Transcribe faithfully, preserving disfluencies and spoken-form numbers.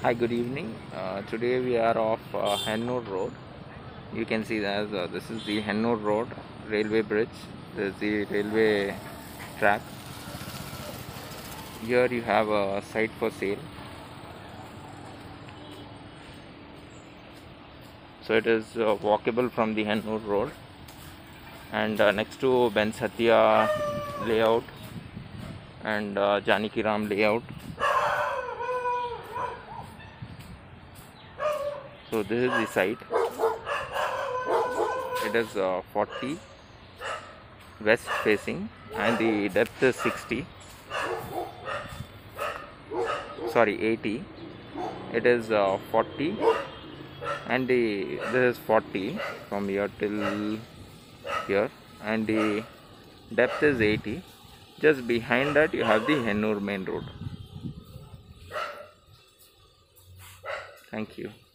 Hi, good evening. Uh, today we are off uh, Hennur Road. You can see that uh, this is the Hennur Road railway bridge. This is the railway track. Here you have a site for sale. So it is uh, walkable from the Hennur Road, and uh, next to Ben Satya layout and uh, Janaki Ram layout. So this is the site. It is uh, forty west facing and the depth is sixty. Sorry, eighty. It is uh, forty and the this is forty from here till here, and the depth is eighty. Just behind that you have the Hennur main road. Thank you.